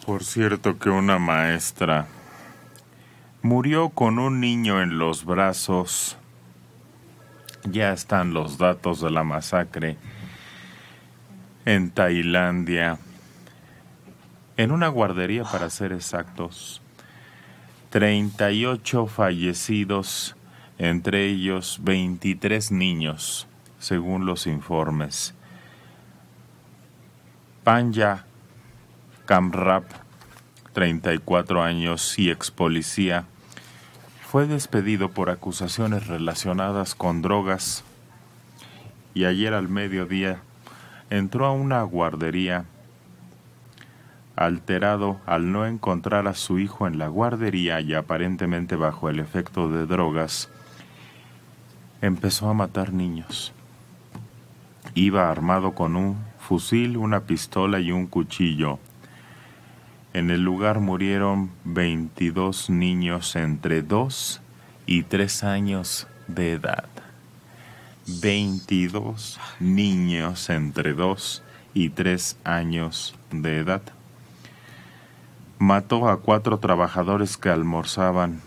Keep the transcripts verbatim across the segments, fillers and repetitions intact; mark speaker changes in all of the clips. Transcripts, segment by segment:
Speaker 1: Por cierto que una maestra murió con un niño en los brazos. Ya están los datos de la masacre en Tailandia, en una guardería para ser exactos. treinta y ocho fallecidos, entre ellos veintitrés niños, según los informes. Panya Kamrap, treinta y cuatro años y ex policía, fue despedido por acusaciones relacionadas con drogas y ayer al mediodía entró a una guardería alterado al no encontrar a su hijo en la guardería y aparentemente bajo el efecto de drogas. Empezó a matar niños. Iba armado con un fusil, una pistola y un cuchillo. En el lugar murieron veintidós niños entre dos y tres años de edad. veintidós niños entre dos y tres años de edad. Mató a cuatro trabajadores que almorzaban.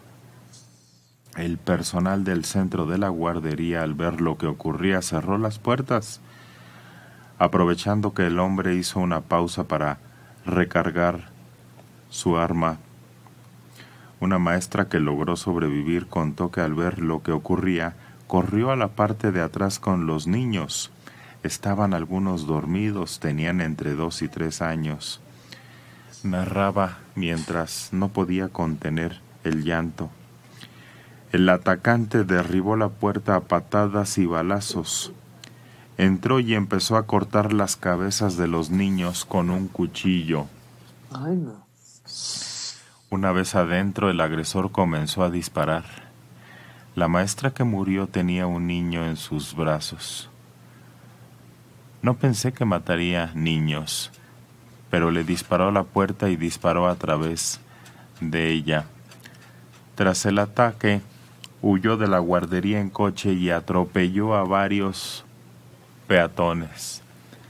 Speaker 1: El personal del centro de la guardería, al ver lo que ocurría, cerró las puertas, aprovechando que el hombre hizo una pausa para recargar su arma. Una maestra que logró sobrevivir contó que al ver lo que ocurría, corrió a la parte de atrás con los niños. Estaban algunos dormidos, tenían entre dos y tres años. Narraba mientras no podía contener el llanto. El atacante derribó la puerta a patadas y balazos. Entró y empezó a cortar las cabezas de los niños con un cuchillo.
Speaker 2: Ay, no.
Speaker 1: Una vez adentro, el agresor comenzó a disparar. La maestra que murió tenía un niño en sus brazos. No pensé que mataría niños, pero le disparó a la puerta y disparó a través de ella. Tras el ataque, huyó de la guardería en coche y atropelló a varios peatones.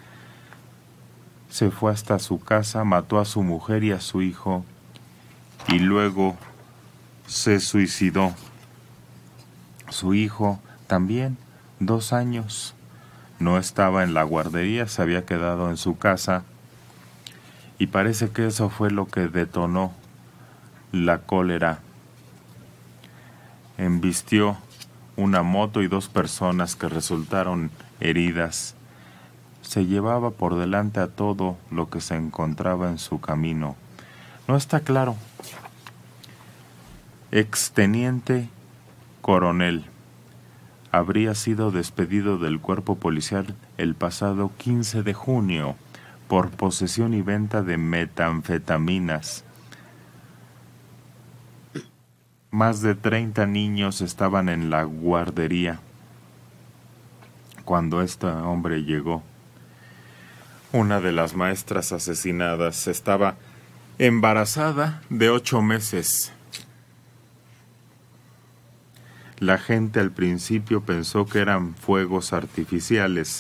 Speaker 1: Se fue hasta su casa, mató a su mujer y a su hijo y luego se suicidó. Su hijo también, dos años, no estaba en la guardería, se había quedado en su casa y parece que eso fue lo que detonó la cólera. Embistió una moto y dos personas que resultaron heridas. Se llevaba por delante a todo lo que se encontraba en su camino. No está claro. Exteniente coronel. Habría sido despedido del cuerpo policial el pasado quince de junio por posesión y venta de metanfetaminas. Más de treinta niños estaban en la guardería cuando este hombre llegó. Una de las maestras asesinadas estaba embarazada de ocho meses. La gente al principio pensó que eran fuegos artificiales,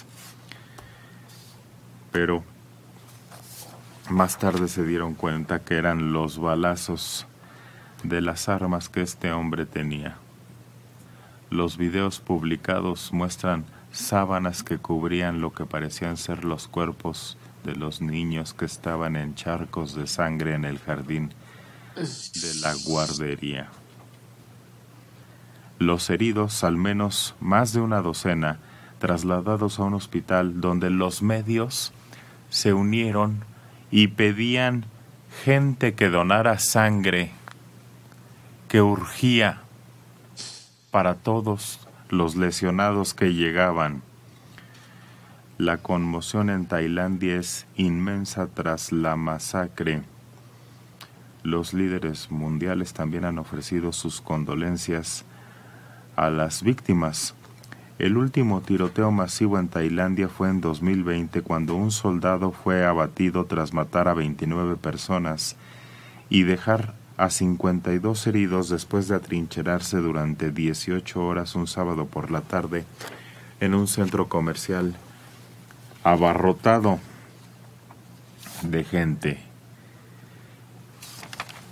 Speaker 1: pero más tarde se dieron cuenta que eran los balazos de las armas que este hombre tenía. Los videos publicados muestran sábanas que cubrían lo que parecían ser los cuerpos de los niños que estaban en charcos de sangre en el jardín de la guardería. Los heridos, al menos más de una docena, trasladados a un hospital donde los medios se unieron y pedían gente que donara sangre, que urgía para todos los lesionados que llegaban. La conmoción en Tailandia es inmensa tras la masacre. Los líderes mundiales también han ofrecido sus condolencias a las víctimas. El último tiroteo masivo en Tailandia fue en dos mil veinte, cuando un soldado fue abatido tras matar a veintinueve personas y dejar a cincuenta y dos heridos después de atrincherarse durante dieciocho horas un sábado por la tarde en un centro comercial abarrotado de gente.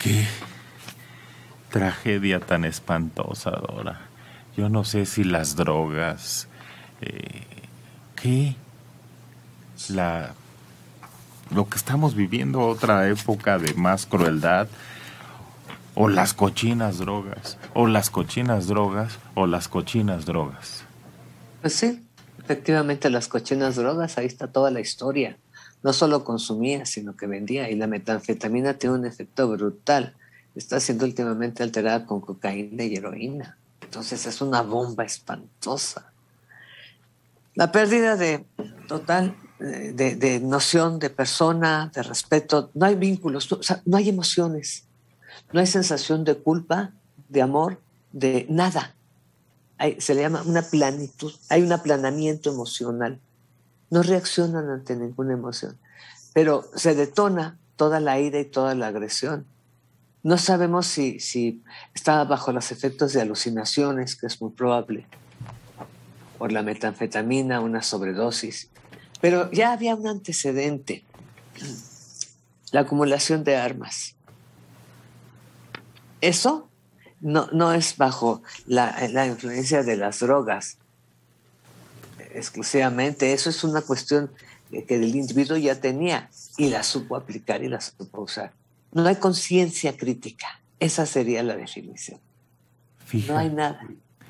Speaker 1: Qué tragedia tan espantosa, Dora. Yo no sé si las drogas, eh, ¿qué? La, lo que estamos viviendo, otra época de más crueldad, o las cochinas drogas, o las cochinas drogas, o las cochinas drogas.
Speaker 2: Pues sí, efectivamente las cochinas drogas, ahí está toda la historia. No solo consumía, sino que vendía. Y la metanfetamina tiene un efecto brutal. Está siendo últimamente alterada con cocaína y heroína. Entonces es una bomba espantosa. La pérdida de total, de, de noción de persona, de respeto. No hay vínculos, no, o sea, no hay emociones. No hay sensación de culpa, de amor, de nada. Hay, se le llama una planitud. Hay un aplanamiento emocional. No reaccionan ante ninguna emoción, pero se detona toda la ira y toda la agresión. No sabemos si, si estaba bajo los efectos de alucinaciones, que es muy probable, por la metanfetamina, una sobredosis, pero ya había un antecedente, la acumulación de armas. Eso no, no es bajo la, la influencia de las drogas exclusivamente, eso es una cuestión que el individuo ya tenía y la supo aplicar y la supo usar. No hay conciencia crítica, esa sería la definición. Fija. No hay nada.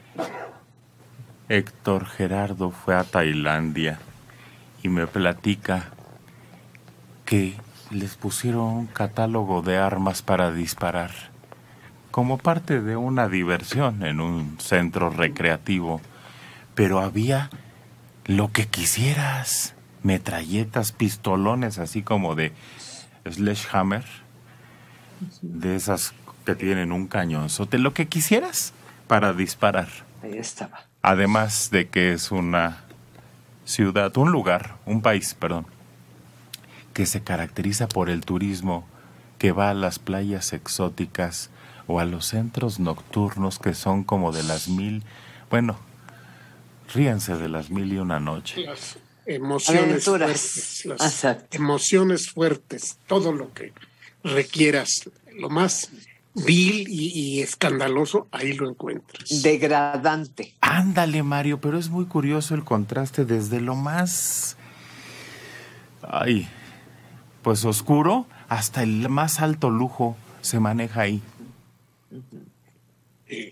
Speaker 1: Héctor Gerardo fue a Tailandia y me platica que les pusieron un catálogo de armas para disparar como parte de una diversión en un centro recreativo, pero había lo que quisieras, metralletas, pistolones, así como de sledgehammer, de esas que tienen un cañonzote, lo que quisieras para disparar.
Speaker 2: Ahí estaba.
Speaker 1: Además de que es una ciudad, un lugar, un país, perdón, que se caracteriza por el turismo, que va a las playas exóticas o a los centros nocturnos que son como de las mil, bueno, ríanse de las mil y una noche.
Speaker 3: Las emociones fuertes, las Exacto. emociones fuertes, todo lo que requieras, lo más vil y, y escandaloso, ahí lo encuentras.
Speaker 2: Degradante.
Speaker 1: Ándale, Mario, pero es muy curioso el contraste desde lo más, ay, pues oscuro hasta el más alto lujo se maneja ahí.
Speaker 3: Eh,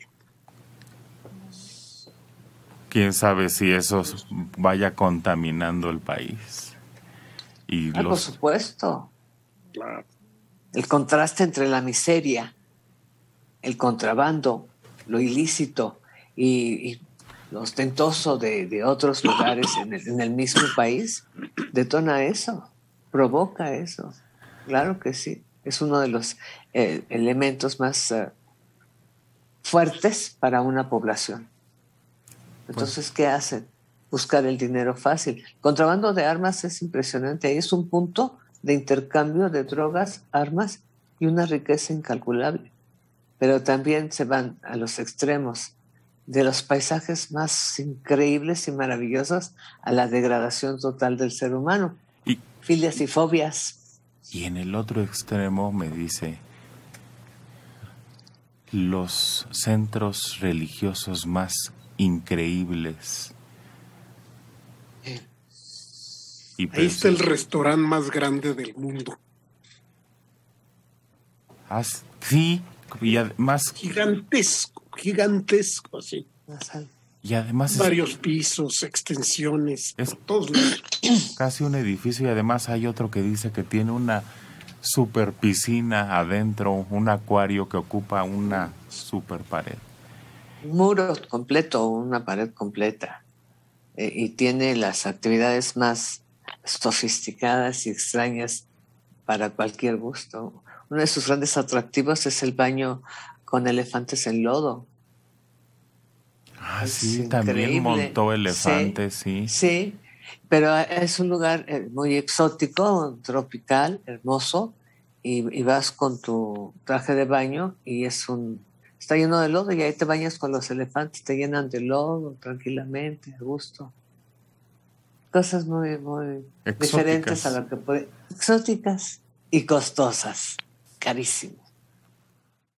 Speaker 1: Quién sabe si eso vaya contaminando el país. Y
Speaker 2: ah,
Speaker 1: los...
Speaker 2: Por supuesto. Claro. El contraste entre la miseria, el contrabando, lo ilícito y, y lo ostentoso de, de otros lugares en el, en el mismo país, detona eso, provoca eso. Claro que sí. Es uno de los eh, elementos más uh, fuertes para una población. Entonces, ¿qué hacen? Buscar el dinero fácil. El contrabando de armas es impresionante. Ahí es un punto de intercambio de drogas, armas y una riqueza incalculable. Pero también se van a los extremos, de los paisajes más increíbles y maravillosos a la degradación total del ser humano. Y, filias y fobias.
Speaker 1: Y en el otro extremo me dice, los centros religiosos más increíbles.
Speaker 3: Y ahí está el restaurante más grande del mundo.
Speaker 1: Ah, sí, y además...
Speaker 3: Gigantesco, gigantesco, sí.
Speaker 1: Y además...
Speaker 3: Varios
Speaker 1: es,
Speaker 3: pisos, extensiones,
Speaker 1: es
Speaker 3: por todos lados.
Speaker 1: Casi un edificio y además hay otro que dice que tiene una super piscina adentro, un acuario que ocupa una super pared.
Speaker 2: Un muro completo, una pared completa. Eh, y tiene las actividades más sofisticadas y extrañas para cualquier gusto. Uno de sus grandes atractivos es el baño con elefantes en lodo.
Speaker 1: Ah, es sí, también montó elefantes, sí.
Speaker 2: Sí, sí, pero es un lugar muy exótico, tropical, hermoso, y, y vas con tu traje de baño y es un... Está lleno de lodo y ahí te bañas con los elefantes, te llenan de lodo tranquilamente, a gusto. Cosas muy, muy exóticas. Diferentes a lo que puede... Exóticas y costosas, carísimas.